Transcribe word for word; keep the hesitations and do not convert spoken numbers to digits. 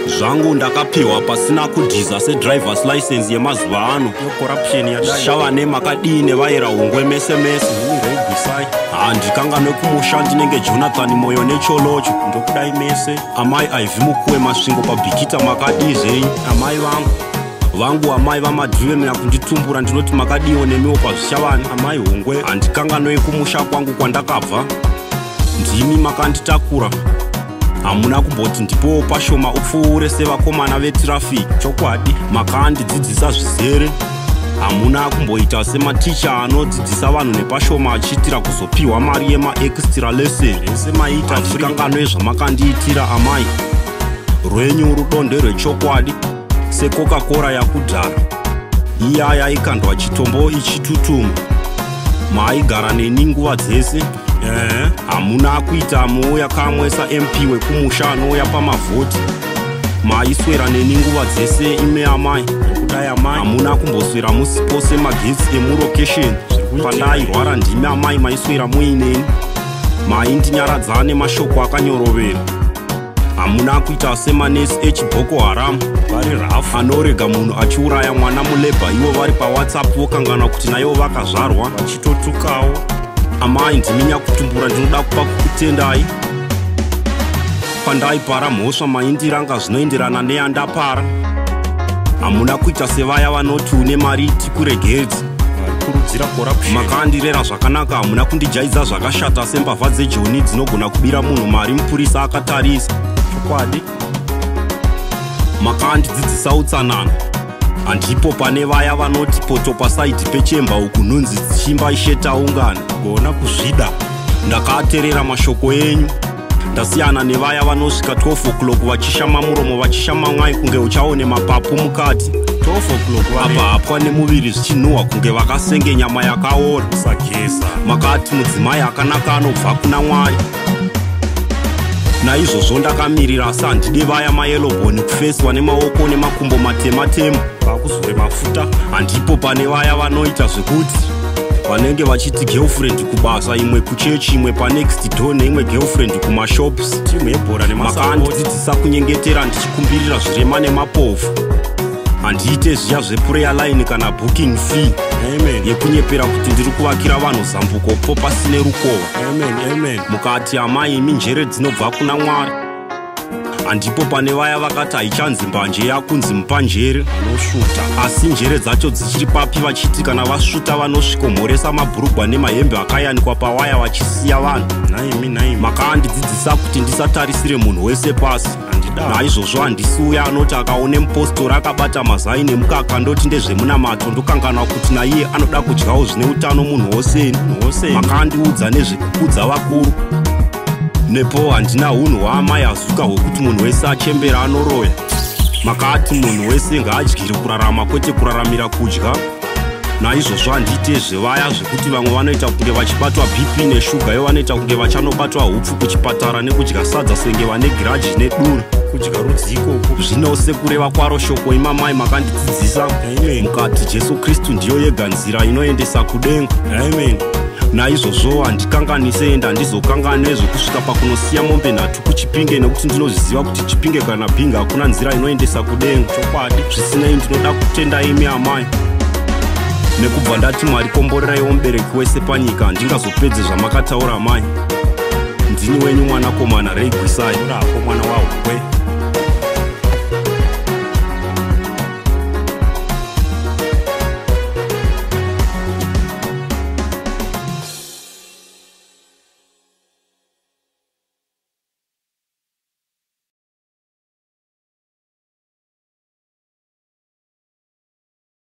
zvangu ndakapiwa pasina kudhiza sedrivers license yemazuva ano. Shava nemakadini vaira ungwe mese mese. Handikanga nekumusha ndinenge Jonathan moyo necholocho ndokudai mese. Amai aivimukuwe masvingo pabhikita makadizei. Amai vangu vangu amai vamadrive kunditumbura ndinoti makadiwo nemiwo pazvishavani. Amai hungwe handikanga noekumusha kwangu kwandakabva. Ndimi makanditakura. Hamuna kumboti ndipowo pashoma upfuure sevakomana vetirafiki. Chokwadi makandidzidzisa zvizere. Hamuna kumboita sematicha anodzidzisa vanhu nepashoma achiitira kuzopiwa mari yemaextra lesson. Ese maita handikanga nezvamakandiitira amai. Rwenyu rudondo rwechokwadi secoca-cola yakudhara. Iya yaikandwa chitombo ichitutuma. Maigara neni nguva dzese. Eh, hamuna kuita muuya kamwe saM P wekumusha anouya pamavhoti. Maiswera neni nguva dzese ime amai. Hamuna kumboswera musipo semagetsi emurokesheni. Pandairwara ndimi amai maiswera muineni. Maindinyaradza nemashoko akanyorovera. Hamuna kuita semanesi echiboko haram vari rafu anorega munhu achiuraya mwana mulebha ivo vari pawhatsapp vokangana kuti naivo vakazvarwa vachitotukawo. Amai ndimi nyakutumbura ndinoda kupa kukutendai. Pandaipara mhosva maindiranga zvinoenderana neyandapara. Hamuna kuita sevaya vanoti une mari tikuregeredzi. Makandirera zvakanaka. Hamuna kundijaidza zvakashata sembavha dzejoni dzinogona kubira munhu mari mupurisa akatarisa. Chokwadi makandidzidzisa utsanana. Handipo pane vaya vanoti poto pasaidhi pechemba uku nhunzi dzichimba ishe taungana. Gona kuzvida. Ndakateerera mashoko enyu. Ndasiyana nevaya vanosvika twelve o'clock vachishama muromo vachishama mwai kunge uchaone mapapu mukati. twelve o'clock apa hapwa nemuviri zvichinhuhwa kunge vakasenge nyama yakaora. Sagesa makati mudzimai akanaka anobva kuna Mwari. Naizvozvo ndakamirira asi handide vaya mayelobhoni kufeswa nemaoko nemakumbo matema-tema vakuzore mafuta. Handipo pane vaya vanoita zvekuti vanenge vachiti girlfriend kubasa, imwe kuchechi, imwe panext door neimwe girlfriend kumashops. Timu yebhora nemasapoti. Makandidzidzisa kunyengetera ndichikumbirira zvirema nemapofu. Handiite zviya zveprayer line kana booking fee. Amen. Yekunyepera kuti ndiri kuvakira vanhu zambuko po pasine rukova. Amen. Amen. Mukati amai imi njere dzinobva kuna Mwari. Handipo pane vaya vakati haichanzi mbanje yakunzi mupanjere anosvuta. Asi njere dzacho dzichiri papi vachiti kana vasvuta vanosvikomhoresa mabhurugwa nemahembe akayanikwa pawaya vachisiya vanhu. Naimi naimi. Makandidzidzisa kuti ndisatarisire munhu wese pasi. Naizvozvo handisi uya anoti akaone mupostori akabata mazai nemukaka ndoti ndezvemunamato ndokangana kuti naiye anoda kudyawo zvine utano munhu woseni. Makandiudza nezvekukudza vakuru. Nepo handina unhu hwaamai azuka hwekuti munhu wese achembera anoroya. Makati munhu wese ngaadyire kurarama kwete kuraramira kudya. Naizvozvo handiite zvevaya zvekuti vamwe vanoita kunge vachibatwa B P neshuga ivo vanoita kunge vachanobatwa hupfu kuchipatara nekudya sadza senge vane giraji nedura. Kudya rudziko zvinose kureva kwaro shoko imamai makandidzidzisa. Mukati Jesu Kristu ndiyo yega nzira inoendesa kudenga. Amen. Naizvozvo handikanganise enda handizokangane zvekusvika pakunosiya mombe nhatu kuchipinge nekuti ndinozviziva kuti chipinge kana bhinga hakuna nzira inoendesa kudenga. Chokwadi zvisinei ndinoda kutenda imi amai. Nekubva ndati Mwari komboreraiwo mubereki wese panyika handingazopedze zvamakataura amai. Ndini wenyu mwanakomana Rey Gwisai. Mwana wawo.